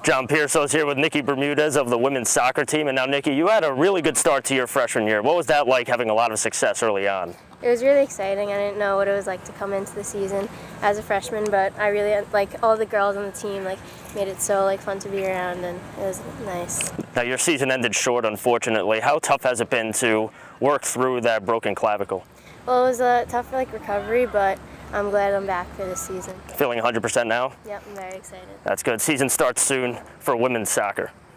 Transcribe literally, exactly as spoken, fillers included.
John Pearsos here with Nikki Bermudez of the women's soccer team. And now, Nikki, you had a really good start to your freshman year. What was that like, having a lot of success early on? It was really exciting. I didn't know what it was like to come into the season as a freshman, but I really, like, all the girls on the team, like, made it so, like, fun to be around, and it was nice. Now, your season ended short, unfortunately. How tough has it been to work through that broken clavicle? Well, it was a tough, like, recovery, but I'm glad I'm back for this season. Feeling one hundred percent now? Yep, I'm very excited. That's good. Season starts soon for women's soccer.